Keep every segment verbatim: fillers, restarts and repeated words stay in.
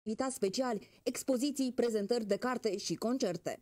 invitați speciali, expoziții, prezentări de carte și concerte.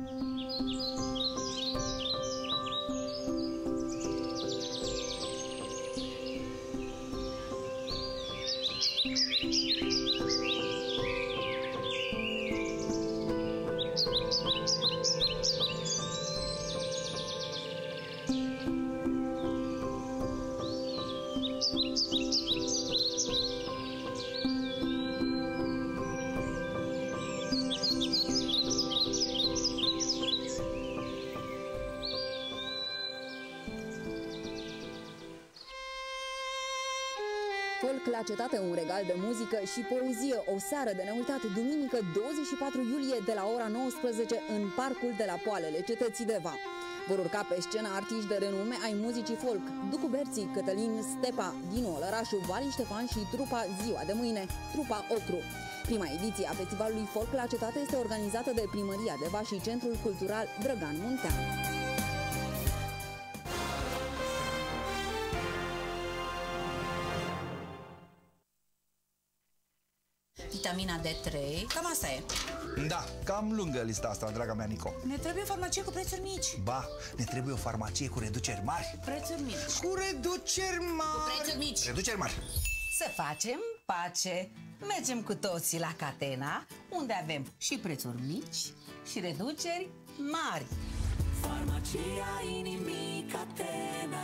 Folk la cetate, un regal de muzică și poezie, o seară de neuitat, duminică douăzeci și patru iulie de la ora nouăsprezece în Parcul de la Poalele Cetății Deva. Vor urca pe scenă artiști de renume ai muzicii folk, Ducu Berții, Cătălin Stepa, Dinu Olărașu, Vali Ștefan și trupa Ziua de Mâine, trupa Ocru. Prima ediție a festivalului Folk la cetate este organizată de Primăria Deva și Centrul Cultural Drăgan Muntean. Vitamina D trei, cam asta e. Da, cam lungă lista asta, draga mea Nico. Ne trebuie o farmacie cu prețuri mici. Ba, ne trebuie o farmacie cu reduceri mari. Prețuri mici. Cu reduceri mari. Cu prețuri mici. Reduceri mari. Să facem pace. Mergem cu toții la Catena, unde avem și prețuri mici și reduceri mari. Farmacia inimii Catena.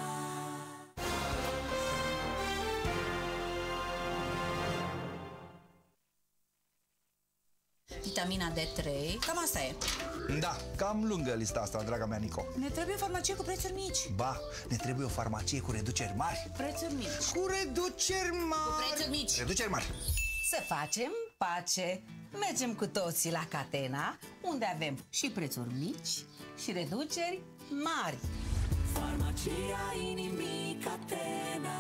Vitamina D trei, cam asta e. Da, cam lungă lista asta, draga mea Nico. Ne trebuie o farmacie cu prețuri mici. Ba, ne trebuie o farmacie cu reduceri mari. Prețuri mici. Cu reduceri mari. Cu prețuri mici. Reduceri mari. Să facem pace. Mergem cu toții la Catena, unde avem și prețuri mici și reduceri mari. Farmacia inimii Catena.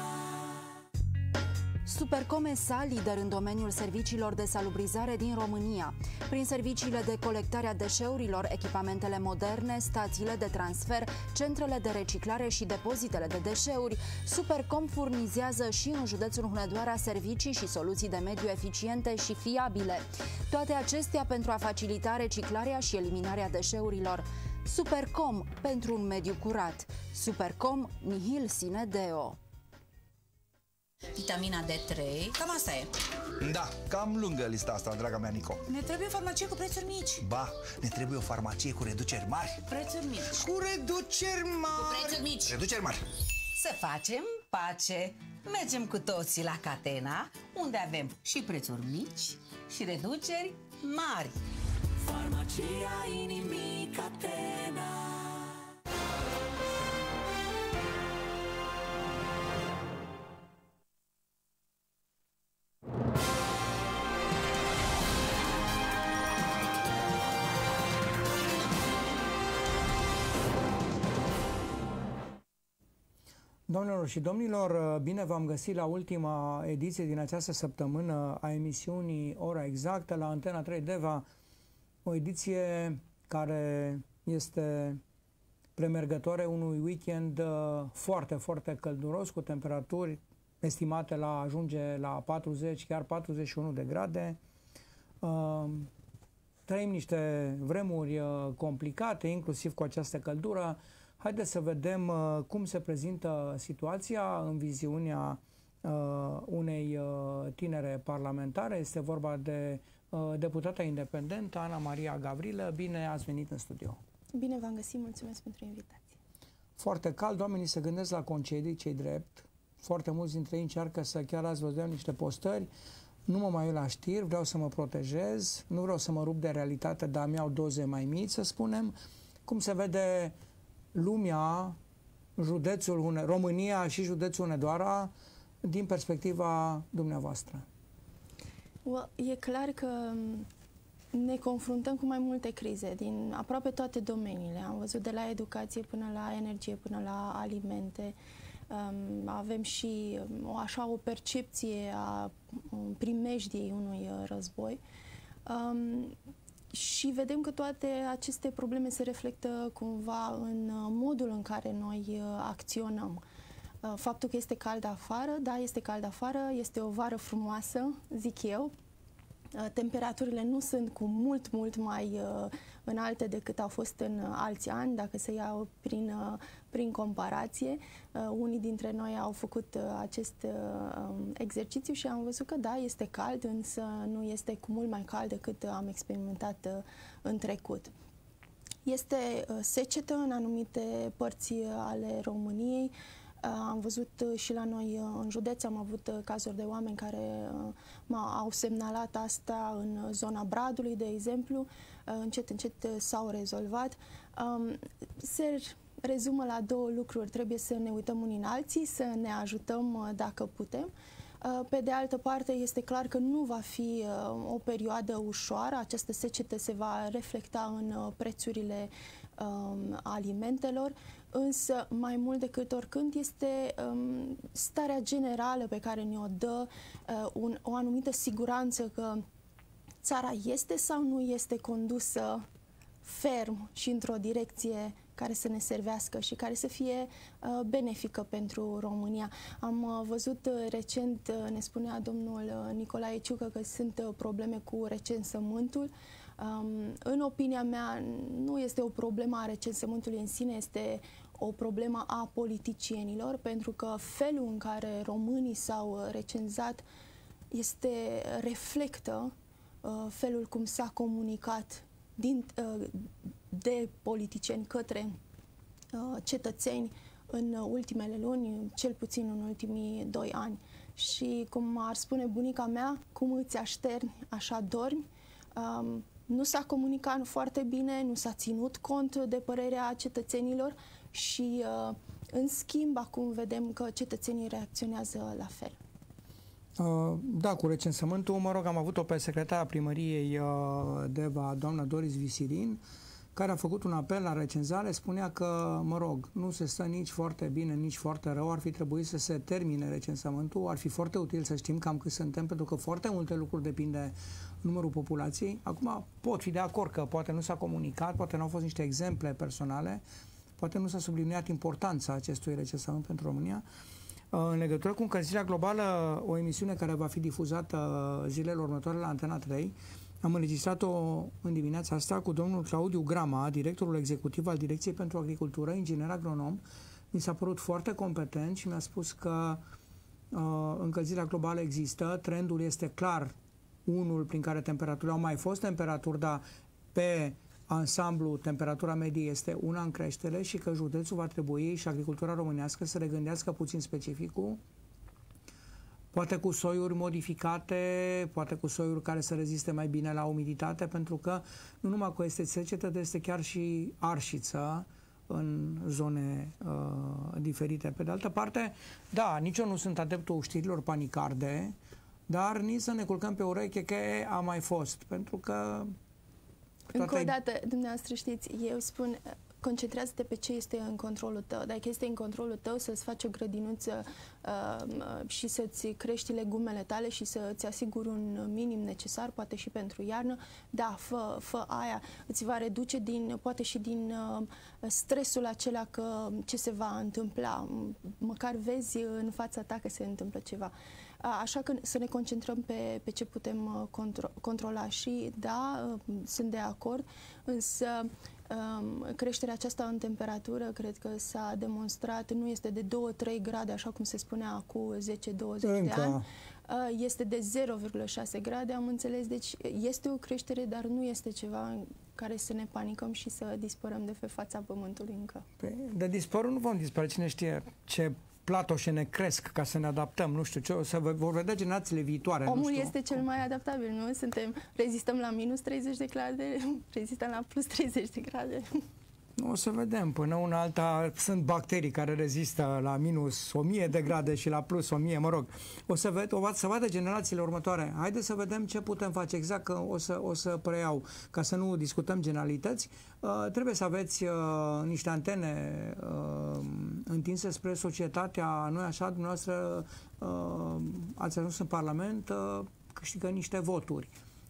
Supercom S A, lider în domeniul serviciilor de salubrizare din România. Prin serviciile de colectare a deșeurilor, echipamentele moderne, stațiile de transfer, centrele de reciclare și depozitele de deșeuri, Supercom furnizează și în județul Hunedoara servicii și soluții de mediu eficiente și fiabile. Toate acestea pentru a facilita reciclarea și eliminarea deșeurilor. Supercom, pentru un mediu curat. Supercom, nihil sine deo. Vitamina D trei, cam asta e. Da, cam lungă lista asta, draga mea Nico. Ne trebuie o farmacie cu prețuri mici. Ba, ne trebuie o farmacie cu reduceri mari. Prețuri mici. Cu reduceri mari. Cu prețuri mici. Reduceri mari. Să facem pace. Mergem cu toții la Catena, unde avem și prețuri mici și reduceri mari. Farmacia inimii Catena. Doamnelor și domnilor, bine v-am găsit la ultima ediție din această săptămână a emisiunii Ora Exactă la Antena trei Deva, o ediție care este premergătoare unui weekend foarte, foarte călduros, cu temperaturi estimate la ajunge la patruzeci, chiar patruzeci și unu de grade. Trăim niște vremuri complicate, inclusiv cu această căldură. Haideți să vedem uh, cum se prezintă situația în viziunea uh, unei uh, tinere parlamentare. Este vorba de uh, deputata independentă Ana Maria Gavrilă. Bine ați venit în studio. Bine v-am găsit, mulțumesc pentru invitație. Foarte cald, oamenii se gândesc la concedii, ce-i drept. Foarte mulți dintre ei încearcă să, chiar azi văzut niște postări, nu mă mai uit la știri, vreau să mă protejez, nu vreau să mă rup de realitate, dar mi-au doze mai mici, să spunem. Cum se vede lumea, județul, România și județul Hunedoara din perspectiva dumneavoastră? Well, e clar că ne confruntăm cu mai multe crize din aproape toate domeniile. Am văzut de la educație până la energie, până la alimente. Um, avem și o, așa o percepție a primejdiei unui război. Um, Și vedem că toate aceste probleme se reflectă cumva în modul în care noi acționăm. Faptul că este cald afară, da, este cald afară, este o vară frumoasă, zic eu. temperaturile nu sunt cu mult, mult mai înalte decât au fost în alți ani, dacă se iau prin, prin comparație. Unii dintre noi au făcut acest exercițiu și am văzut că da, este cald, însă nu este cu mult mai cald decât am experimentat în trecut. Este secetă în anumite părți ale României. Am văzut și la noi în județ, am avut cazuri de oameni care au semnalat asta în zona Bradului, de exemplu. Încet, încet s-au rezolvat. Se rezumă la două lucruri. Trebuie să ne uităm unii în alții, să ne ajutăm dacă putem. Pe de altă parte, este clar că nu va fi o perioadă ușoară. Această secetă se va reflecta în prețurile alimentelor, însă mai mult decât oricând este um, starea generală pe care ne-o dă uh, un, o anumită siguranță că țara este sau nu este condusă ferm și într-o direcție care să ne servească și care să fie uh, benefică pentru România. Am uh, văzut uh, recent, uh, ne spunea domnul uh, Nicolae Ciucă, că sunt uh, probleme cu recensământul. Um, în opinia mea, nu este o problemă a recensământului în sine, este o problemă a politicienilor, pentru că felul în care românii s-au recenzat este, reflectă uh, felul cum s-a comunicat din, uh, de politicieni către uh, cetățeni în ultimele luni, cel puțin în ultimii doi ani. Și cum ar spune bunica mea, cum îți așterni, așa dormi. Um, nu s-a comunicat foarte bine, nu s-a ținut cont de părerea cetățenilor și, uh, în schimb, acum vedem că cetățenii reacționează la fel. Uh, da, cu recensământul, mă rog, am avut-o pe secretara primăriei uh, Deva, doamna Doris Visirin, care a făcut un apel la recenzare, spunea că, mă rog, nu se stă nici foarte bine, nici foarte rău, ar fi trebuit să se termine recensământul, ar fi foarte util să știm cam cât suntem, pentru că foarte multe lucruri depinde numărul populației. Acum pot fi de acord că poate nu s-a comunicat, poate nu au fost niște exemple personale, poate nu s-a subliniat importanța acestui recensământ pentru România. În legătură cu încălzirea globală, o emisiune care va fi difuzată zilele următoare la Antena trei, am înregistrat-o în dimineața asta cu domnul Claudiu Grama, directorul executiv al Direcției pentru Agricultură, inginer agronom. Mi s-a părut foarte competent și mi-a spus că uh, încălzirea globală există, trendul este clar unul prin care temperaturile au mai fost temperaturi, dar pe ansamblu temperatura medie este una în creștere și că județul va trebui și agricultura românească să regândească puțin specificul, poate cu soiuri modificate, poate cu soiuri care să reziste mai bine la umiditate, pentru că nu numai că este secetă, dar este chiar și arșiță în zone uh, diferite. Pe de altă parte, da, nici eu nu sunt adeptul știrilor panicarde, dar nici să ne culcăm pe ureche că a mai fost, pentru că... Încă o dată, dumneavoastră știți, eu spun, concentrează-te pe ce este în controlul tău. Dacă este în controlul tău să-ți faci o grădinuță uh, și să-ți crești legumele tale și să-ți asiguri un minim necesar, poate și pentru iarnă, da, fă, fă aia. Îți va reduce din, poate și din uh, stresul acela că ce se va întâmpla. Măcar vezi în fața ta că se întâmplă ceva. Așa că să ne concentrăm pe, pe ce putem contro controla și, da, sunt de acord, însă creșterea aceasta în temperatură, cred că s-a demonstrat, nu este de două-trei grade, așa cum se spunea acum zece douăzeci de ani, este de zero virgulă șase grade, am înțeles, deci este o creștere, dar nu este ceva în care să ne panicăm și să dispărăm de pe fața pământului încă. Păi, de dispărut nu vom dispărea, cine știe ce platoșe ne cresc ca să ne adaptăm, nu știu ce, o să vor vedea generațiile viitoare. Omul nu știu. este cel mai adaptabil, nu? Suntem, rezistăm la minus treizeci de grade, rezistăm la plus treizeci de grade. O să vedem, până una alta sunt bacterii care rezistă la minus o mie de grade și la plus o mie, mă rog. O să, ved, o să vadă generațiile următoare. Haideți să vedem ce putem face exact, că o să, o să preiau, ca să nu discutăm generalități. Uh, trebuie să aveți uh, niște antene uh, întinse spre societatea, nu așa, dumneavoastră uh, ați ajuns în Parlament, uh, câștigă niște voturi.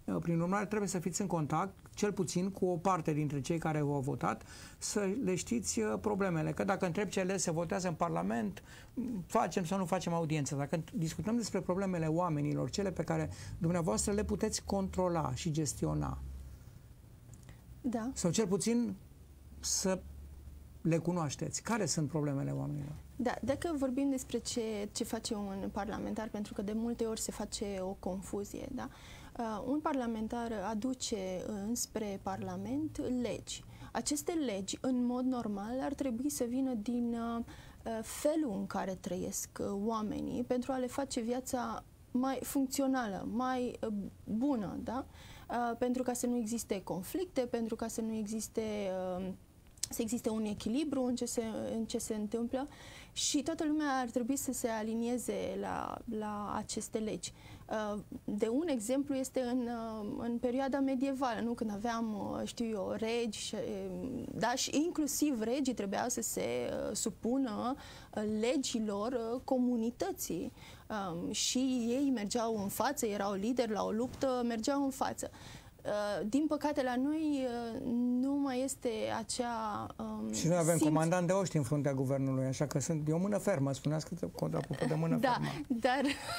Prin urmare, trebuie să fiți în contact, cel puțin cu o parte dintre cei care v-au votat, să le știți problemele. Că dacă întreb ce le se votează în Parlament, facem sau nu facem audiență. Dacă discutăm despre problemele oamenilor, cele pe care dumneavoastră le puteți controla și gestiona, Da. sau cel puțin să le cunoașteți. Care sunt problemele oamenilor? Da, dacă vorbim despre ce, ce face un parlamentar, pentru că de multe ori se face o confuzie, da? Uh, un parlamentar aduce înspre Parlament legi. Aceste legi, în mod normal, ar trebui să vină din uh, felul în care trăiesc uh, oamenii pentru a le face viața mai funcțională, mai uh, bună, da? Uh, pentru ca să nu existe conflicte, pentru ca să nu existe... Uh, să existe un echilibru în ce se, în ce se întâmplă și toată lumea ar trebui să se alinieze la, la aceste legi. De un exemplu este în, în perioada medievală, nu? Când aveam, știu eu, regi, da, și inclusiv regii trebuiau să se supună legilor comunității și ei mergeau în față, erau lideri la o luptă, mergeau în față. Uh, din păcate, la noi uh, nu mai este acea um, Și noi avem simț... comandant de oști în fruntea guvernului, așa că sunt de o mână fermă, spuneați că apropo de mână da, fermă. dar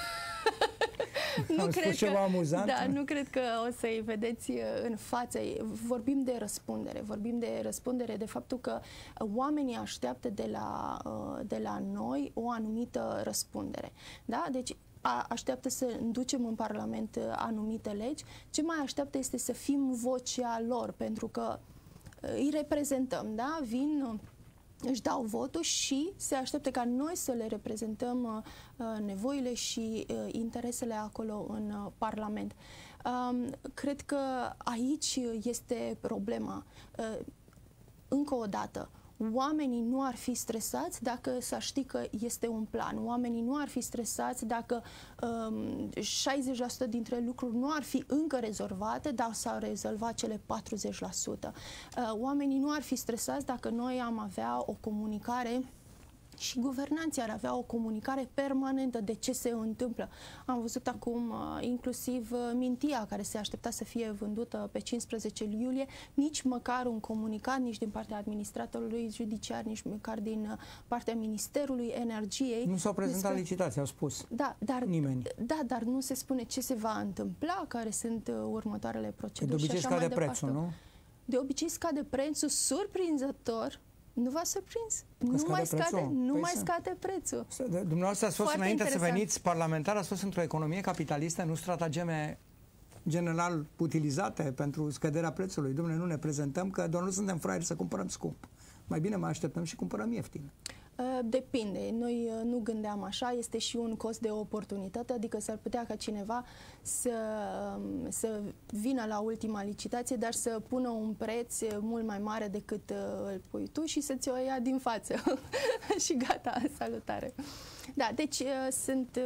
nu Am cred spus ceva că, amuzant? Da, nu cred că o să-i vedeți în față. Vorbim de răspundere, vorbim de răspundere, de faptul că oamenii așteaptă de la, de la noi o anumită răspundere. Da? Deci A, așteaptă să ducem în Parlament anumite legi, ce mai așteaptă este să fim vocea lor, pentru că îi reprezentăm, da? Vin, își dau votul și se așteaptă ca noi să le reprezentăm uh, nevoile și uh, interesele acolo în uh, Parlament. Um, cred că aici este problema. Uh, încă o dată, oamenii nu ar fi stresați dacă s-ar ști că este un plan. Oamenii nu ar fi stresați dacă um, șaizeci la sută dintre lucruri nu ar fi încă rezolvate, dar s-au rezolvat cele patruzeci la sută. Uh, oamenii nu ar fi stresați dacă noi am avea o comunicare și guvernanții ar avea o comunicare permanentă de ce se întâmplă. Am văzut acum inclusiv Mintia, care se aștepta să fie vândută pe cincisprezece iulie, nici măcar un comunicat, nici din partea administratorului judiciar, nici măcar din partea Ministerului Energiei. Nu s-au prezentat despre... licitații, au spus. Da, dar, nimeni. Da, dar nu se spune ce se va întâmpla, care sunt următoarele proceduri. De obicei scade prețul, nu? De obicei scade prețul surprinzător. Nu v-a surprins? Nu scade mai scade, prețul? nu Păi mai să... scade prețul. Dumneavoastră ați fost Foarte înainte interesant. să veniți parlamentar, ați fost într-o economie capitalistă, nu stratageme general utilizate pentru scăderea prețului. Dom'le, nu ne prezentăm că doar nu suntem fraieri să cumpărăm scump. Mai bine mai așteptăm și cumpărăm ieftin. Depinde. Noi nu gândeam așa. Este și un cost de oportunitate, adică s-ar putea ca cineva să, să vină la ultima licitație, dar să pună un preț mult mai mare decât îl pui tu și să-ți o ia din față. Și gata, salutare. Da, deci sunt...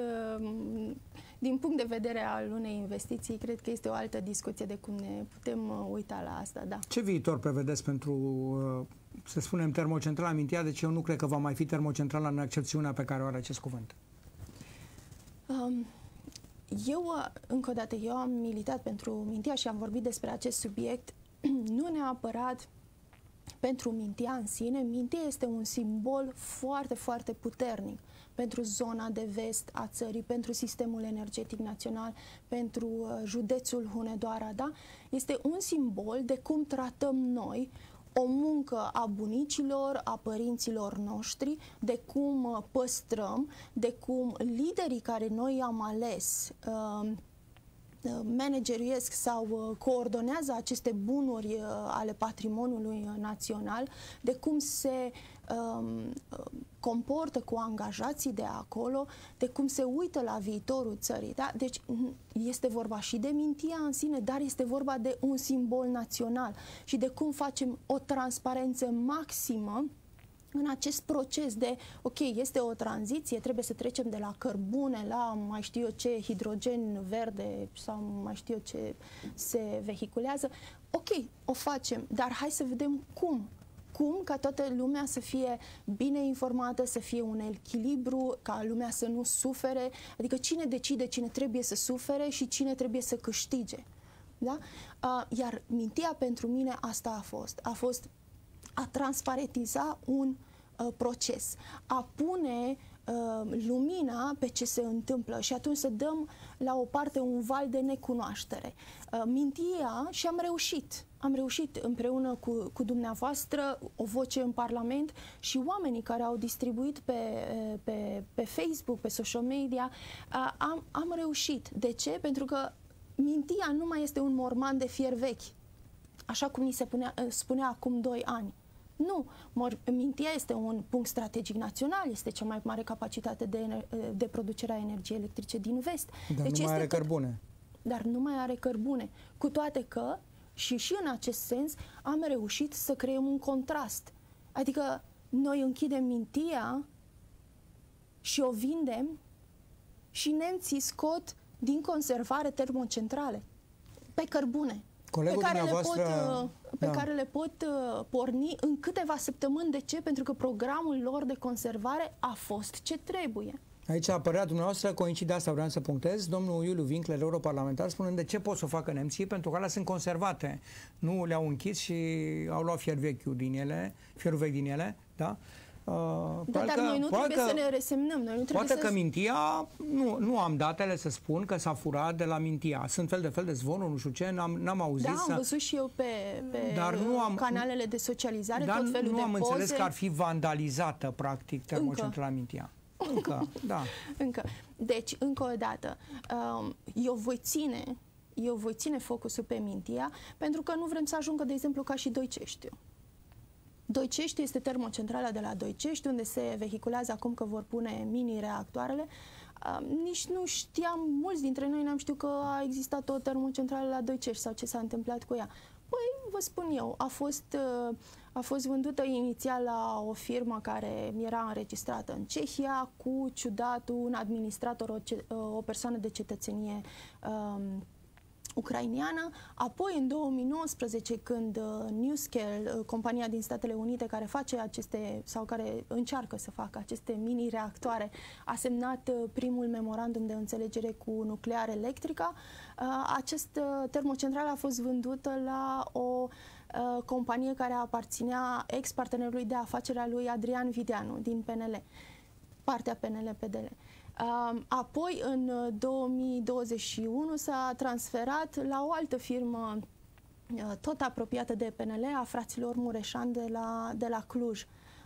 Din punct de vedere al unei investiții, cred că este o altă discuție de cum ne putem uita la asta, da. Ce viitor prevedeți pentru, să spunem, termocentrala Mintia? Deci eu nu cred că va mai fi termocentrala în accepțiunea pe care o are acest cuvânt. Um, eu, încă o dată, eu am militat pentru Mintia și am vorbit despre acest subiect, nu neapărat pentru Mintia în sine. Mintia este un simbol foarte, foarte puternic pentru zona de vest a țării, pentru sistemul energetic național, pentru uh, județul Hunedoara, da? Este un simbol de cum tratăm noi o muncă a bunicilor, a părinților noștri, de cum uh, păstrăm, de cum liderii care noi am ales uh, manageruiesc sau coordonează aceste bunuri ale patrimoniului național, de cum se um, comportă cu angajații de acolo, de cum se uită la viitorul țării. Da? Deci este vorba și de Mintia în sine, dar este vorba de un simbol național și de cum facem o transparență maximă în acest proces de, ok, este o tranziție, trebuie să trecem de la cărbune la mai știu eu ce, hidrogen verde sau mai știu eu ce se vehiculează. Ok, o facem, dar hai să vedem cum. Cum ca toată lumea să fie bine informată, să fie un echilibru, ca lumea să nu sufere, adică cine decide cine trebuie să sufere și cine trebuie să câștige. Da? Uh, iar mintia pentru mine asta a fost. A fost a transparentiza un uh, proces, a pune uh, lumina pe ce se întâmplă și atunci să dăm la o parte un val de necunoaștere. Uh, mintia și am reușit. Am reușit împreună cu, cu dumneavoastră, o voce în Parlament și oamenii care au distribuit pe, pe, pe Facebook, pe social media, uh, am, am reușit. De ce? Pentru că mintia nu mai este un morman de fier vechi, așa cum ni se punea, spunea acum doi ani. Nu, mintia este un punct strategic național, este cea mai mare capacitate de, de producere a energiei electrice din vest. Dar deci nu mai are tot, cărbune. Dar nu mai are cărbune. Cu toate că, și și în acest sens, am reușit să creăm un contrast. Adică noi închidem mintia și o vindem și nemții scot din conservare termocentrale pe cărbune. Colegul pe care le pot, dumneavoastră... pe da. care le pot uh, porni în câteva săptămâni. De ce? Pentru că programul lor de conservare a fost ce trebuie. Aici apărea dumneavoastră, coincide asta, vreau să punctez, domnul Iuliu Winkler, europarlamentar, spunând de ce pot să o facă nemții, pentru că alea sunt conservate. Nu le-au închis și au luat fier vechiul din ele, fierul vechi din ele, da? Uh, da, dar că, noi nu trebuie că, să ne resemnăm. Noi nu trebuie poate să... că mintia, nu, nu am datele să spun că s-a furat de la mintia. Sunt fel de fel de zvonuri, nu știu ce, n-am auzit. Da, să... am văzut și eu pe, pe dar nu am, canalele de socializare, dar tot felul nu de am poze. înțeles că ar fi vandalizată, practic, termocentrala mintia. Încă, da. Încă. Deci, încă o dată, eu voi ține, eu voi ține focusul pe mintia, pentru că nu vrem să ajungă, de exemplu, ca și Doiceștiu. Doicești este termocentrala de la Doicești, unde se vehiculează acum că vor pune mini-reactoarele. Uh, nici nu știam, mulți dintre noi n-am știut că a existat o termocentrală la Doicești sau ce s-a întâmplat cu ea. Păi, vă spun eu, a fost, uh, a fost vândută inițial la o firmă care era înregistrată în Cehia, cu ciudatul un administrator, o, o persoană de cetățenie uh, ucraineană. Apoi, în două mii nouăsprezece, când uh, NuScale, uh, compania din Statele Unite care face aceste, sau care încearcă să facă aceste mini-reactoare, a semnat uh, primul memorandum de înțelegere cu Nuclear Electrica, uh, această termocentrală a fost vândută la o uh, companie care aparținea ex-partenerului de afacere a lui Adrian Videanu, din P N L, partea P N L P D L. Apoi, în două mii douăzeci și unu, s-a transferat la o altă firmă tot apropiată de P N L, a fraților Mureșan de la, de la Cluj.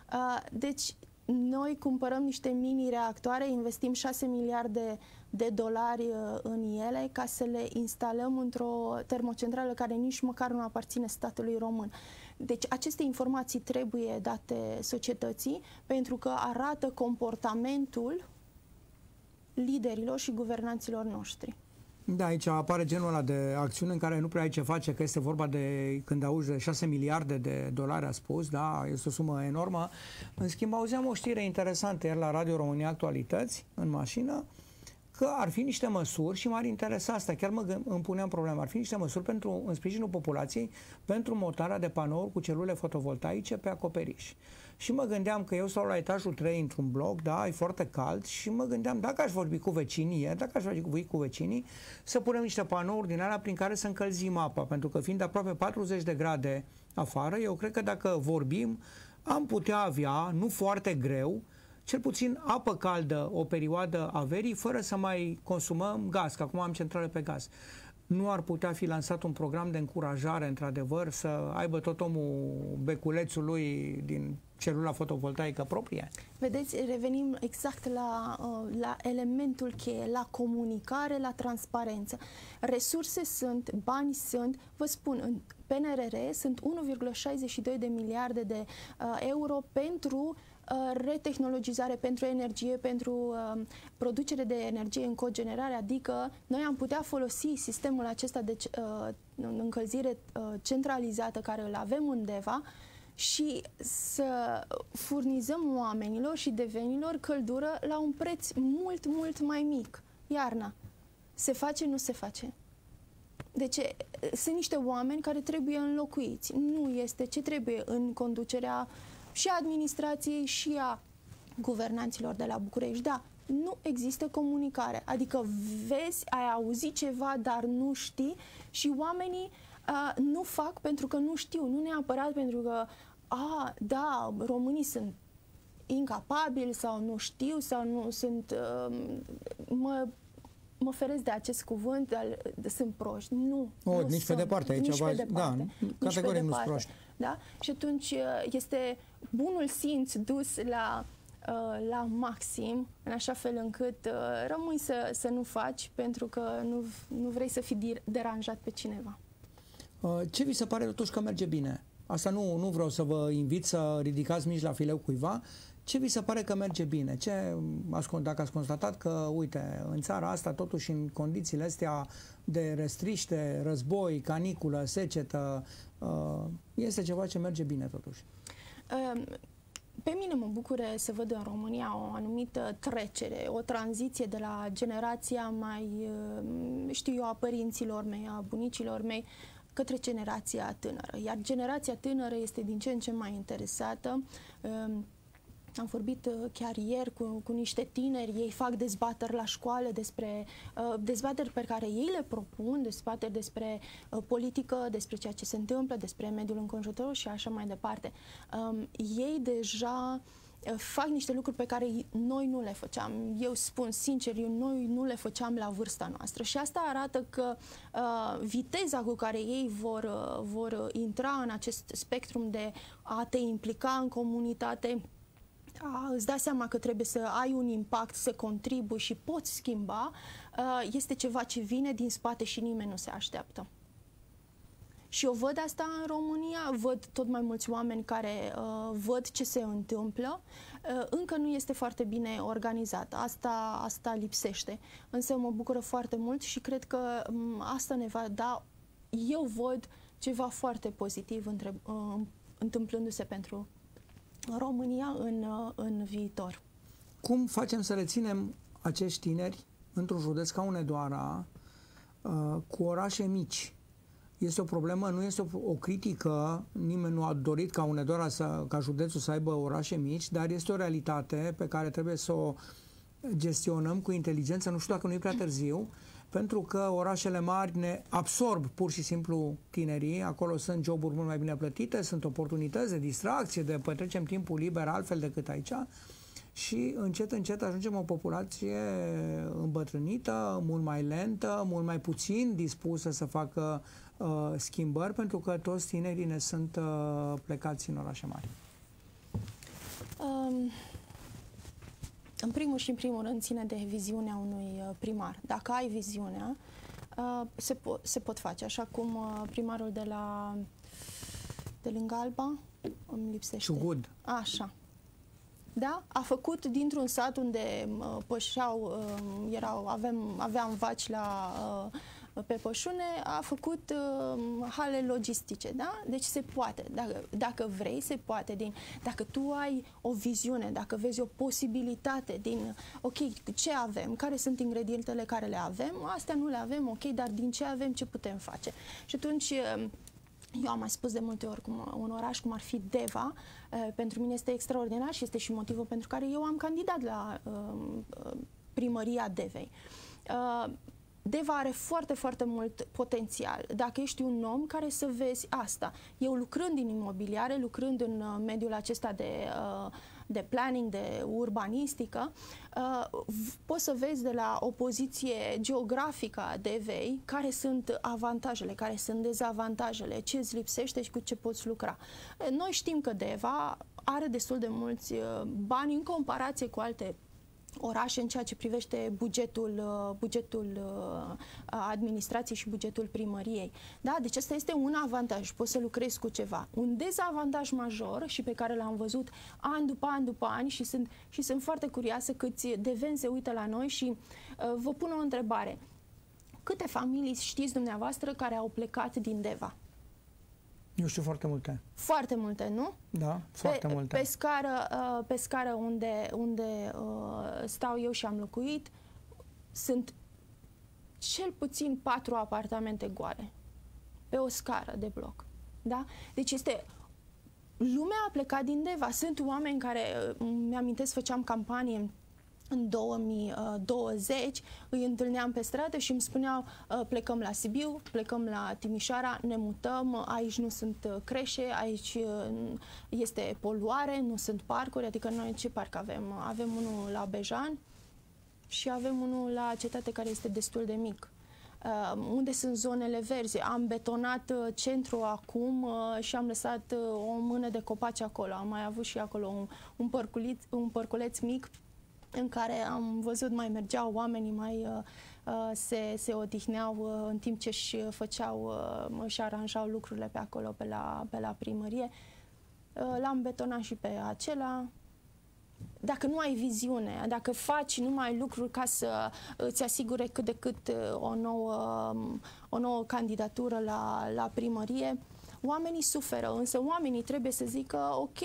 Deci, noi cumpărăm niște mini-reactoare, investim șase miliarde de dolari în ele ca să le instalăm într-o termocentrală care nici măcar nu aparține statului român. Deci aceste informații trebuie date societății pentru că arată comportamentul liderilor și guvernanților noștri. Da, aici apare genul ăla de acțiune în care nu prea ai ce face, că este vorba de, când auzi de șase miliarde de dolari, a spus, da, este o sumă enormă. În schimb, auzeam o știre interesantă ieri la Radio România Actualități, în mașină, că ar fi niște măsuri, și m-ar interesa asta, chiar mă îmi puneam problema, ar fi niște măsuri pentru, în sprijinul populației pentru montarea de panouri cu celule fotovoltaice pe acoperiș. Și mă gândeam că eu stau la etajul trei într-un bloc, da, e foarte cald, și mă gândeam dacă aș vorbi cu vecinii, dacă aș vorbi cu vecinii, să punem niște panouri din alea prin care să încălzim apa, pentru că fiind aproape patruzeci de grade afară, eu cred că dacă vorbim, am putea avea, nu foarte greu, cel puțin apă caldă o perioadă a verii, fără să mai consumăm gaz, că acum am centrale pe gaz. Nu ar putea fi lansat un program de încurajare, într-adevăr, să aibă tot omul beculețul lui din celula fotovoltaică proprie? Vedeți, revenim exact la, la elementul cheie, la comunicare, la transparență. Resurse sunt, bani sunt, vă spun, în P N R R sunt unu virgulă șaizeci și doi de miliarde de uh, euro pentru retehnologizare, pentru energie, pentru uh, producere de energie în cogenerare, adică noi am putea folosi sistemul acesta de uh, încălzire uh, centralizată care îl avem în Deva și să furnizăm oamenilor și devenilor căldură la un preț mult, mult mai mic. Iarna. Se face, nu se face. Deci sunt niște oameni care trebuie înlocuiți. Nu este ce trebuie în conducerea și a administrației și a guvernanților de la București. Da, nu există comunicare. Adică vezi, ai auzit ceva, dar nu știi și oamenii uh, nu fac pentru că nu știu, nu neapărat pentru că, a, da, românii sunt incapabili sau nu știu sau nu sunt, uh, mă, mă feresc de acest cuvânt, dar sunt proști. Nu. O, nu nici sunt. pe departe. Aici nici va... pe departe. Da, categoric nu sunt proști. Da? Și atunci este bunul simț dus la, uh, la maxim, în așa fel încât uh, rămâi să, să nu faci pentru că nu, nu vrei să fii deranjat pe cineva. Uh, ce vi se pare totuși că merge bine? Asta nu, nu vreau să vă invit să ridicați mici la fileu cuiva. Ce vi se pare că merge bine? Ce, dacă ați constatat că, uite, în țara asta, totuși în condițiile astea de restriște, război, caniculă, secetă, este ceva ce merge bine totuși? Pe mine mă bucură să văd în România o anumită trecere, o tranziție de la generația mai, știu eu, a părinților mei, a bunicilor mei, către generația tânără. Iar generația tânără este din ce în ce mai interesată. Am vorbit chiar ieri cu, cu niște tineri, ei fac dezbateri la școală despre uh, dezbateri pe care ei le propun, dezbateri despre uh, politică, despre ceea ce se întâmplă, despre mediul înconjurător și așa mai departe. Um, ei deja uh, fac niște lucruri pe care noi nu le făceam. Eu spun sincer, eu, noi nu le făceam la vârsta noastră și asta arată că uh, viteza cu care ei vor, uh, vor intra în acest spectrum de a te implica în comunitate, a, îți dai seama că trebuie să ai un impact, să contribui și poți schimba, este ceva ce vine din spate și nimeni nu se așteaptă. Și eu văd asta în România, văd tot mai mulți oameni care uh, văd ce se întâmplă, uh, încă nu este foarte bine organizat, asta, asta lipsește, însă mă bucură foarte mult și cred că um, asta ne va da, eu văd ceva foarte pozitiv între, uh, întâmplându-se pentru România în, în viitor. Cum facem să reținem acești tineri într-un județ ca Hunedoara, cu orașe mici? Este o problemă, nu este o, o critică, nimeni nu a dorit ca Hunedoara, să, ca județul să aibă orașe mici, dar este o realitate pe care trebuie să o gestionăm cu inteligență, nu știu dacă nu e prea târziu, pentru că orașele mari ne absorb pur și simplu tinerii, acolo sunt joburi mult mai bine plătite, sunt oportunități de distracție, de petrecem timpul liber altfel decât aici și încet, încet ajungem o populație îmbătrânită, mult mai lentă, mult mai puțin dispusă să facă uh, schimbări, pentru că toți tinerii ne sunt uh, plecați în orașe mari. Um... În primul și în primul rând ține de viziunea unui primar. Dacă ai viziunea, se, po se pot face. Așa cum primarul de la de lângă Alba, îmi lipsește. Ciugud. Așa. Da? A făcut dintr-un sat unde pășeau, erau, avem, aveam vaci la pe pășune, a făcut uh, hale logistice, da? Deci se poate, dacă, dacă vrei, se poate. Din, dacă tu ai o viziune, dacă vezi o posibilitate din, ok, ce avem, care sunt ingredientele care le avem, astea nu le avem, ok, dar din ce avem, ce putem face? Și atunci, uh, eu am mai spus de multe ori, cum, un oraș cum ar fi Deva, uh, pentru mine este extraordinar și este și motivul pentru care eu am candidat la uh, primăria Devei. Uh, Deva are foarte, foarte mult potențial. Dacă ești un om care să vezi asta. Eu lucrând în imobiliare, lucrând în uh, mediul acesta de, uh, de planning, de urbanistică, uh, poți să vezi de la o poziție geografică a Devei care sunt avantajele, care sunt dezavantajele, ce îți lipsește și cu ce poți lucra. Noi știm că Deva are destul de mulți uh, bani în comparație cu alte orașe în ceea ce privește bugetul, bugetul administrației și bugetul primăriei. Da? Deci asta este un avantaj, poți să lucrezi cu ceva. Un dezavantaj major și pe care l-am văzut an după an după ani și sunt, și sunt foarte curioasă câți deveni se uită la noi și uh, vă pun o întrebare. Câte familii știți dumneavoastră care au plecat din Deva? Eu știu foarte multe. Foarte multe, nu? Da, foarte pe, multe. Pe scară, pe scară unde, unde stau eu și am locuit, sunt cel puțin patru apartamente goale. Pe o scară de bloc. Da? Deci este... Lumea a plecat din Deva. Sunt oameni care, mi-amintesc, făceam campanie în două mii douăzeci, îi întâlneam pe stradă și îmi spuneau plecăm la Sibiu, plecăm la Timișoara, ne mutăm, aici nu sunt creșe, aici este poluare, nu sunt parcuri, adică noi ce parc avem? Avem unul la Bejan și avem unul la Cetate care este destul de mic. Uh, unde sunt zonele verzi? Am betonat uh, centru acum uh, și am lăsat uh, o mână de copaci acolo. Am mai avut și acolo un, un, părculiț, un părculeț mic în care am văzut mai mergeau oamenii, mai uh, uh, se, se odihneau uh, în timp ce își făceau, uh, își aranjau lucrurile pe acolo, pe la, pe la primărie. Uh, L-am betonat și pe acela. Dacă nu ai viziune, dacă faci numai lucruri ca să îți asigure cât de cât o nouă, o nouă candidatură la, la primărie, oamenii suferă, însă oamenii trebuie să zică ok,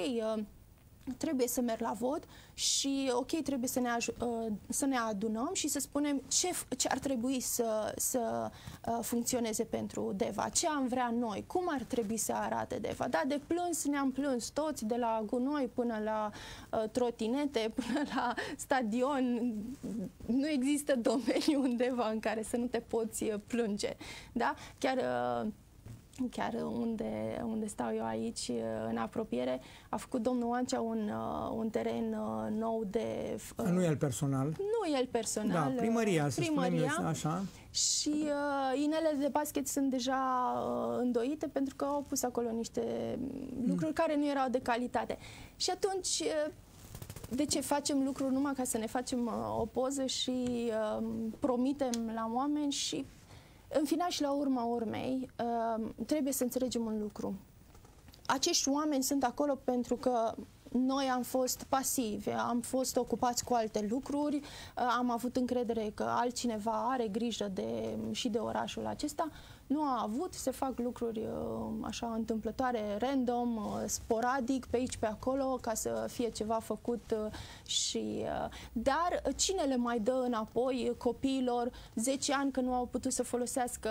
trebuie să merg la vot și ok, trebuie să ne, să ne adunăm și să spunem ce, ce ar trebui să, să funcționeze pentru Deva, ce am vrea noi, cum ar trebui să arate Deva. Da, de plâns ne-am plâns toți, de la gunoi până la uh, trotinete, până la stadion. Nu există domeniu undeva în care să nu te poți plânge. Da? Chiar uh, Chiar unde, unde stau eu aici, în apropiere, a făcut domnul Oancea un, un teren nou de... Nu el personal. Nu el personal. Da, primăria, să primăria, spunem așa. Și uh, inelele de basket sunt deja uh, îndoite pentru că au pus acolo niște lucruri mm. care nu erau de calitate. Și atunci... Uh, de ce facem lucruri numai ca să ne facem uh, o poză și uh, promitem la oameni și în final și la urma urmei, trebuie să înțelegem un lucru. Acești oameni sunt acolo pentru că noi am fost pasivi, am fost ocupați cu alte lucruri, am avut încredere că altcineva are grijă de, și de orașul acesta. Nu a avut, se fac lucruri așa întâmplătoare, random, sporadic, pe aici, pe acolo, ca să fie ceva făcut și... Dar cine le mai dă înapoi copiilor zece ani că nu au putut să folosească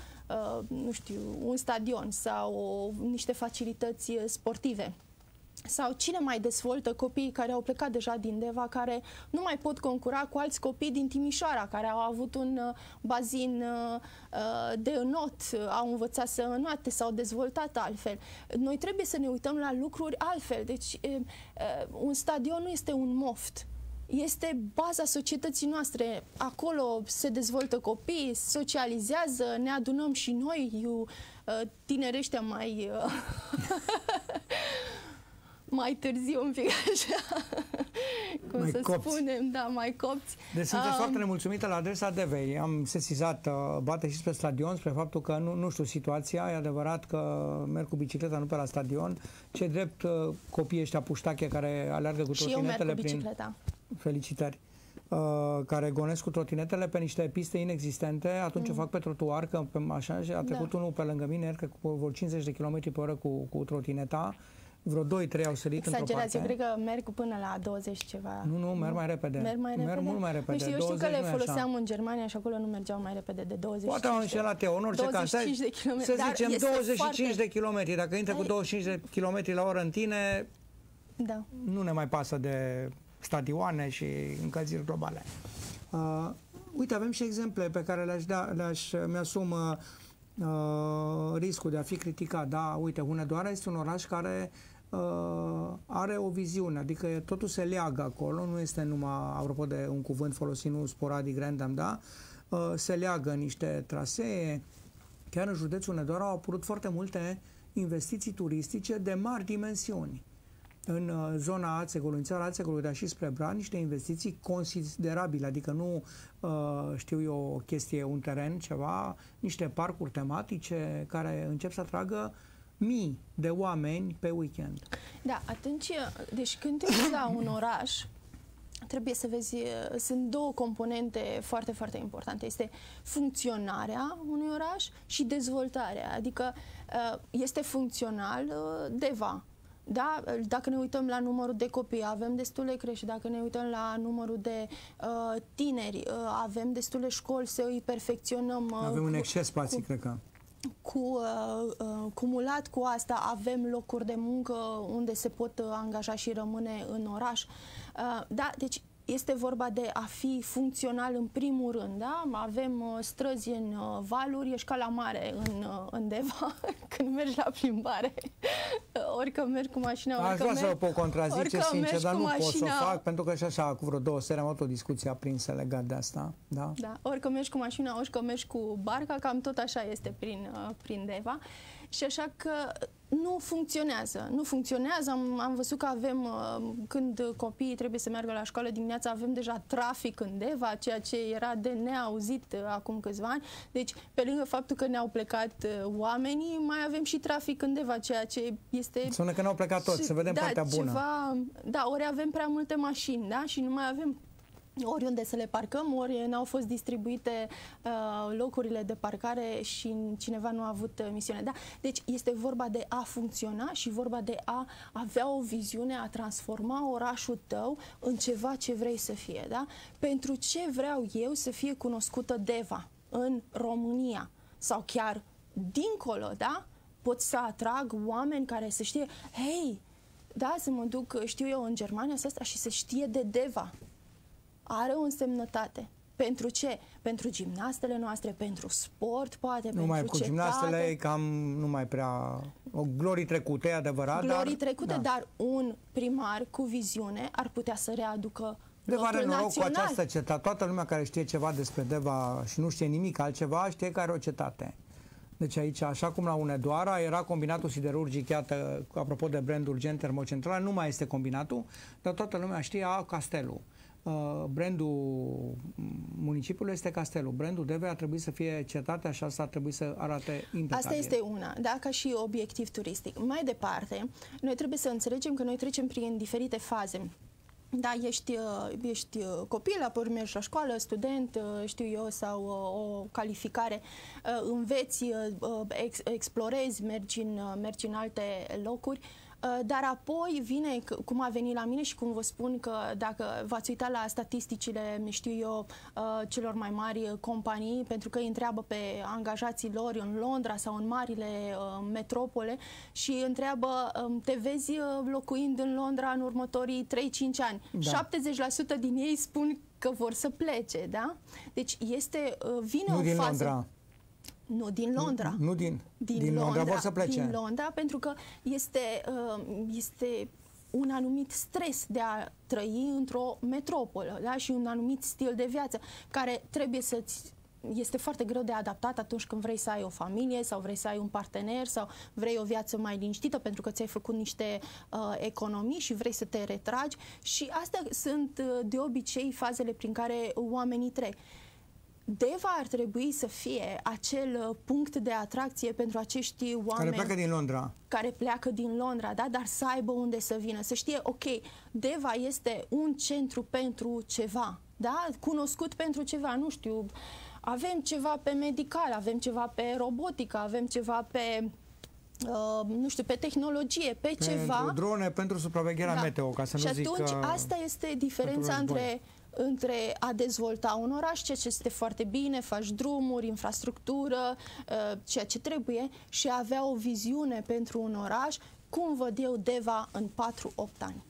nu știu, un stadion sau niște facilități sportive? Sau cine mai dezvoltă copiii care au plecat deja din Deva, care nu mai pot concura cu alți copii din Timișoara, care au avut un uh, bazin uh, de înot, au învățat să înoate, s-au dezvoltat altfel. Noi trebuie să ne uităm la lucruri altfel. Deci uh, uh, un stadion nu este un moft. Este baza societății noastre. Acolo se dezvoltă copii, socializează, ne adunăm și noi, eu, uh, tinereștia mai... Uh, mai târziu un pic așa, cum mai să copți. spunem, da, mai copți. Deci sunteți um, foarte nemulțumită la adresa Devei. Am sesizat, uh, bate și spre stadion, spre faptul că nu, nu știu situația, e adevărat că merg cu bicicleta, nu pe la stadion. Ce drept uh, copiii ăștia puștache care alergă cu trotinetele și eu merg cu prin... bicicleta. Felicitări. Uh, care gonesc cu trotinetele pe niște piste inexistente, atunci mm. o fac pe trotuar, că pe, așa, și a trecut da. unul pe lângă mine, cred că cu vreo cincizeci de kilometri pe oră cu, cu trotineta. Vreo doi trei au sărit într-o parte. Exagerați, eu cred că merg până la douăzeci ceva. Nu, nu, merg mai repede. Merg mai repede? Merg mult mai repede. Nu știu, eu știu că le foloseam în Germania și acolo nu mergeau mai repede de douăzeci și cinci. Poate am înșelat eu, în orice caz. Să zicem douăzeci și cinci de kilometri. Dacă intră cu douăzeci și cinci de kilometri la oră în tine, da. nu ne mai pasă de stadioane și încălziri globale. Uh, uite, avem și exemple pe care le-aș da, le-aș, mi-asum uh, riscul de a fi criticat. Da, uite, Hunedoara este un oraș care Uh, are o viziune, adică totul se leagă acolo, nu este numai, apropo de un cuvânt folosit, nu sporadic, random, da? Uh, se leagă niște trasee. Chiar în județul Hunedoara au apărut foarte multe investiții turistice de mari dimensiuni. În uh, zona Ațegului, în țara Ațegului, dar și spre Bran, niște investiții considerabile, adică nu uh, știu eu o chestie, un teren, ceva, niște parcuri tematice care încep să atragă mii de oameni pe weekend. Da, atunci, deci când te uiți la un oraș, trebuie să vezi, sunt două componente foarte, foarte importante. Este funcționarea unui oraș și dezvoltarea. Adică este funcțional Deva. Da? Dacă ne uităm la numărul de copii, avem destule creșe. Dacă ne uităm la numărul de uh, tineri, uh, avem destule școli să îi perfecționăm. Uh, avem un exces spații, cu, cred că. Cu, uh, uh, cumulat cu asta, avem locuri de muncă unde se pot uh, angaja și rămâne în oraș. Uh, da, deci este vorba de a fi funcțional în primul rând, da? Avem uh, străzi în uh, valuri, ești ca la mare în, uh, în Deva, când mergi la plimbare. Orică mergi cu mașina, orică Aș vrea mergi, să o contrazice, sincer, dar nu mașina, pot să o fac, pentru că și așa, cu vreo două seri am avut o discuție aprinsă legat de asta. Da? Da, orică mergi cu mașina, orică mergi cu barca, cam tot așa este prin, uh, prin Deva. Și așa că nu funcționează, nu funcționează. Am, am văzut că avem, uh, când copiii trebuie să meargă la școală dimineața, avem deja trafic în Deva, ceea ce era de neauzit uh, acum câțiva ani. Deci, pe lângă faptul că ne-au plecat uh, oamenii, mai avem și trafic în Deva, ceea ce este... Sună că n-au plecat toți, să vedem da, partea bună. Ceva, da, ori avem prea multe mașini, da? Și nu mai avem oriunde să le parcăm, ori n-au fost distribuite uh, locurile de parcare și cineva nu a avut uh, misiune. Da? Deci este vorba de a funcționa și vorba de a avea o viziune, a transforma orașul tău în ceva ce vrei să fie. Da? Pentru ce vreau eu să fie cunoscută Deva în România sau chiar dincolo, da? Pot să atrag oameni care să știe, hei, da, să mă duc, știu eu, în Germania să asta și să știe de Deva. Are o însemnătate. Pentru ce? Pentru gimnastele noastre, pentru sport, poate, nu mai pentru cu cetate. gimnastele e cam nu mai prea... O glorii trecute, e adevărat, Glorii dar... trecute, da. Dar un primar cu viziune ar putea să readucă Deva are noroc național. cu această cetate. Toată lumea care știe ceva despre Deva și nu știe nimic altceva, știe că are o cetate. Deci aici, așa cum la Unedoara, era combinatul siderurgic, iată, apropo de brandul Gen Termocentrale, nu mai este combinatul, dar toată lumea știe, a, Castelul. Uh, brandul municipiului este Castelul. Brandul Devei ar trebui să fie cetatea și asta ar trebui să arate impecabil. Asta este una, da, ca și obiectiv turistic. Mai departe, noi trebuie să înțelegem că noi trecem prin diferite faze. Da, ești, ești copil, apoi mergi la școală, student, știu eu, sau o calificare, înveți, ex, explorezi, mergi în, mergi în alte locuri, dar apoi vine, cum a venit la mine și cum vă spun că dacă v-ați uitat la statisticile, știu eu, celor mai mari companii, pentru că îi întreabă pe angajații lor în Londra sau în marile metropole și întreabă, te vezi locuind în Londra în următorii trei cinci ani? Da. șaptezeci la sută din ei spun că vor să plece, da? Deci este, vine nu o din fază... Londra. Nu, din Londra. Nu, nu din, din, din Londra, Londra vor să plece. Din Londra, pentru că este, este un anumit stres de a trăi într-o metropolă, da? Și un anumit stil de viață care trebuie să-ți... Este foarte greu de adaptat atunci când vrei să ai o familie sau vrei să ai un partener sau vrei o viață mai liniștită pentru că ți-ai făcut niște uh, economii și vrei să te retragi și astea sunt uh, de obicei fazele prin care oamenii trec. Deva ar trebui să fie acel punct de atracție pentru acești oameni care pleacă din Londra. Care pleacă din Londra, da? Dar să aibă unde să vină, să știe, ok, Deva este un centru pentru ceva, da? Cunoscut pentru ceva, nu știu, avem ceva pe medical, avem ceva pe robotică, avem ceva pe... Uh, nu știu, pe tehnologie, pe pentru ceva. Pentru drone, pentru supravegherea da. meteo, ca să și nu zic atunci, că asta este diferența între, între a dezvolta un oraș, ceea ce este foarte bine, faci drumuri, infrastructură, uh, ceea ce trebuie, și a avea o viziune pentru un oraș, cum văd eu Deva în patru opt ani.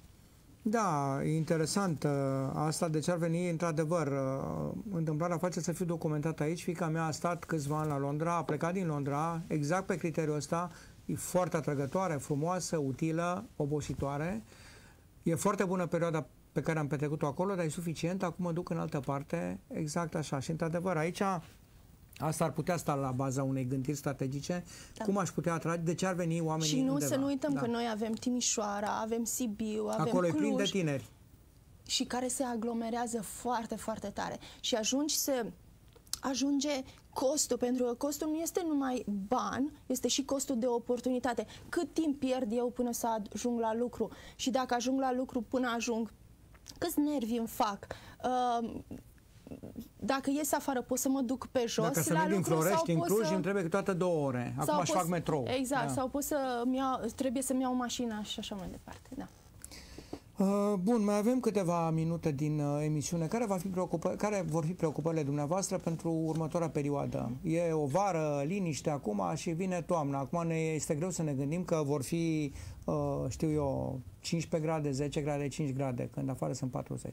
Da, e interesant asta, de ce ar veni într-adevăr. Întâmplarea face să fiu documentat aici. Fiica mea a stat câțiva ani la Londra, a plecat din Londra, exact pe criteriul ăsta. E foarte atrăgătoare, frumoasă, utilă, obositoare. E foarte bună perioada pe care am petrecut-o acolo, dar e suficient. Acum mă duc în altă parte, exact așa. Și într-adevăr, aici asta ar putea sta la baza unei gândiri strategice. Da. Cum aș putea atrage? De ce ar veni oamenii Și nu undeva? să nu uităm da. că noi avem Timișoara, avem Sibiu, avem acolo Cluj. e plin de tineri. Și care se aglomerează foarte, foarte tare. Și ajungi să ajunge costul, pentru că costul nu este numai bani, este și costul de oportunitate. Cât timp pierd eu până să ajung la lucru? Și dacă ajung la lucru până ajung, câți nervi îmi fac? Uh, Dacă ies afară, pot să mă duc pe jos Dacă să la merg din lucru, Florești în Cluj, să... îmi trebuie toate două ore. Acum aș fac metrou. Exact, da. sau pot să iau, trebuie să-mi iau mașina și așa mai departe. Da. Uh, bun, mai avem câteva minute din uh, emisiune. Care, va fi preocupă... Care vor fi preocupările dumneavoastră pentru următoarea perioadă? E o vară, liniște acum și vine toamna. Acum ne este greu să ne gândim că vor fi, uh, știu eu, cincisprezece grade, zece grade, cinci grade, când afară sunt patruzeci.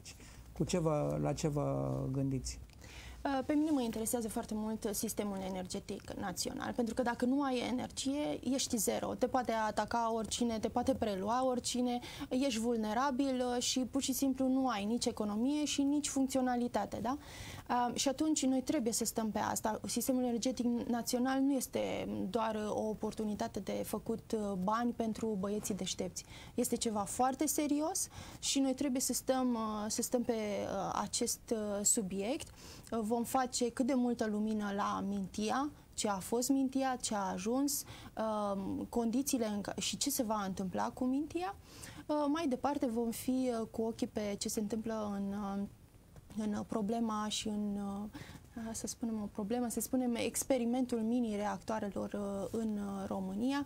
cu ce vă, la ce vă gândiți? Pe mine mă interesează foarte mult sistemul energetic național, pentru că dacă nu ai energie, ești zero. Te poate ataca oricine, te poate prelua oricine, ești vulnerabil și pur și simplu nu ai nici economie și nici funcționalitate. Da? Și atunci noi trebuie să stăm pe asta. Sistemul energetic național nu este doar o oportunitate de făcut bani pentru băieții deștepți. Este ceva foarte serios și noi trebuie să stăm, să stăm pe acest subiect. Vom face cât de multă lumină la Mintia, ce a fost Mintia, ce a ajuns, condițiile în care, și ce se va întâmpla cu Mintia. Mai departe vom fi cu ochii pe ce se întâmplă în, în problema și în, să spunem o problemă, să spunem experimentul mini-reactoarelor în România.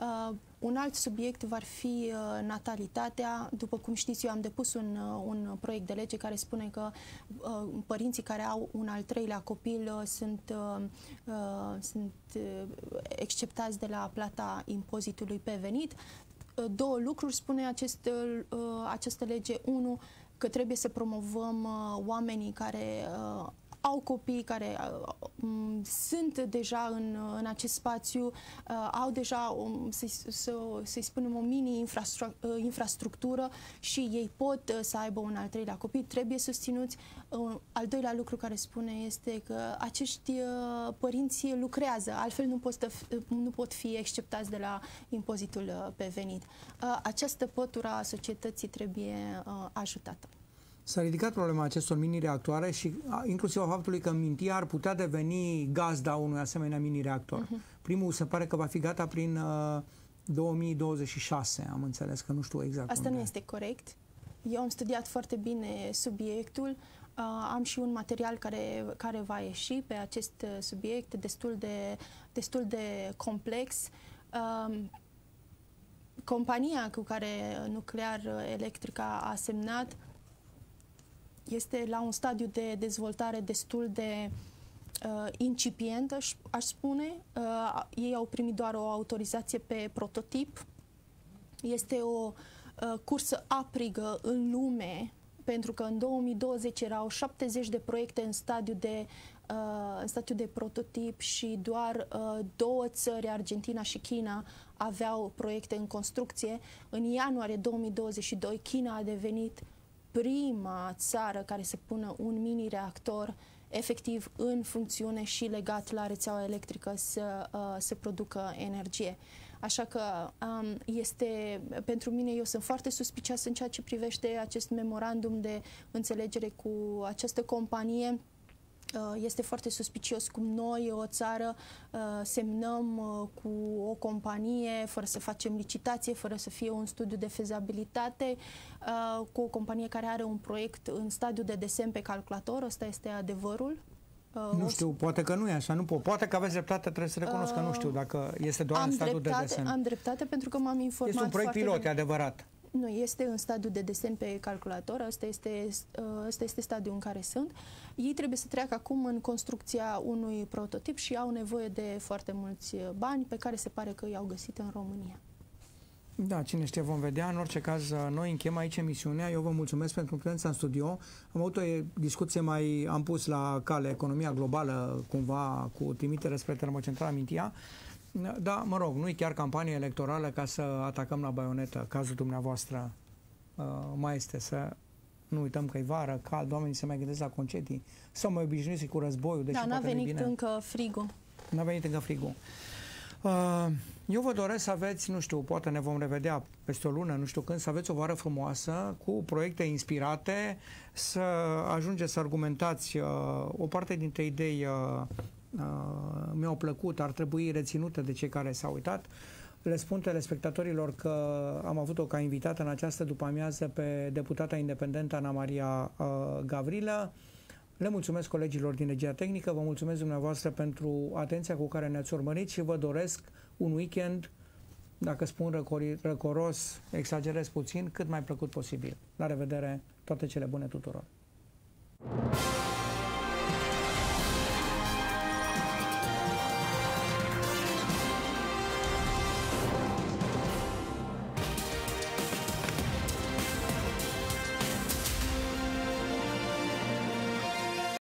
Un alt subiect va fi natalitatea. După cum știți, eu am depus un, un proiect de lege care spune că uh, părinții care au un al treilea copil uh, sunt, uh, sunt uh, exceptați de la plata impozitului pe venit. Uh, două lucruri spune acest, uh, această lege. Unu, că trebuie să promovăm uh, oamenii care uh, au copii, care uh, sunt deja în, în acest spațiu, uh, au deja, um, să-i să, să spunem, o mini-infrastructură și ei pot uh, să aibă un al treilea copil, trebuie susținuți. Uh, al doilea lucru care spune este că acești uh, părinți lucrează, altfel nu pot, nu pot fi exceptați de la impozitul uh, pe venit. Uh, această pătură a societății trebuie uh, ajutată. S-a ridicat problema acestor mini-reactoare și inclusiv a faptului că Mintia ar putea deveni gazda unui asemenea mini-reactor. Uh-huh. Primul se pare că va fi gata prin uh, două mii douăzeci și șase, am înțeles, că nu știu exact. Asta unde. Nu este corect. Eu am studiat foarte bine subiectul. Uh, am și un material care, care va ieși pe acest subiect, destul de, destul de complex. Uh, compania cu care Nuclear Electrica a semnat este la un stadiu de dezvoltare destul de uh, incipientă, aș spune. Uh, ei au primit doar o autorizație pe prototip. Este o uh, cursă aprigă în lume, pentru că în două mii douăzeci erau șaptezeci de proiecte în stadiu de, uh, în stadiu de prototip și doar uh, două țări, Argentina și China, aveau proiecte în construcție. În ianuarie două mii douăzeci și doi, China a devenit prima țară care să pună un mini-reactor efectiv în funcțiune și legat la rețeaua electrică să, uh, să producă energie. Așa că um, este, pentru mine, eu sunt foarte suspicioasă în ceea ce privește acest memorandum de înțelegere cu această companie. Este foarte suspicios cum noi, o țară, semnăm cu o companie fără să facem licitație, fără să fie un studiu de fezabilitate, cu o companie care are un proiect în stadiu de desen pe calculator. Ăsta este adevărul. Nu știu, poate că nu e așa, nu pot. Poate că aveți dreptate, trebuie să recunosc că nu știu dacă este doar am în stadiul dreptate, de desen. Am dreptate pentru că m-am informat. Este un proiect pilot, e adevărat. Nu, este în stadiu de desen pe calculator, asta este, asta este stadiul în care sunt. Ei trebuie să treacă acum în construcția unui prototip și au nevoie de foarte mulți bani pe care se pare că i-au găsit în România. Da, cine știe, vom vedea. În orice caz, noi încheiem aici emisiunea. Eu vă mulțumesc pentru prezența în studio. Am avut o discuție mai, am pus la cale economia globală, cumva, cu trimitere spre termocentrala Mintia. Da, mă rog, nu e chiar campanie electorală ca să atacăm la baionetă. Cazul dumneavoastră uh, mai este să nu uităm că e vară, cald, oamenii se mai gândesc la concedii. S-au mai obișnuiți cu războiul, deși da, n-a venit bine. încă frigul. N-a venit încă frigul. Uh, eu vă doresc să aveți, nu știu, poate ne vom revedea peste o lună, nu știu când, să aveți o vară frumoasă, cu proiecte inspirate, să ajungeți să argumentați uh, o parte dintre idei uh, Uh, mi-au plăcut, ar trebui reținute de cei care s-au uitat. Le spun telespectatorilor că am avut-o ca invitată în această după-amiază pe deputata independentă Ana Maria uh, Gavrilă. Le mulțumesc colegilor din Regia Tehnică, vă mulțumesc dumneavoastră pentru atenția cu care ne-ați urmărit și vă doresc un weekend, dacă spun răcori, răcoros, exagerez puțin, cât mai plăcut posibil. La revedere, toate cele bune tuturor!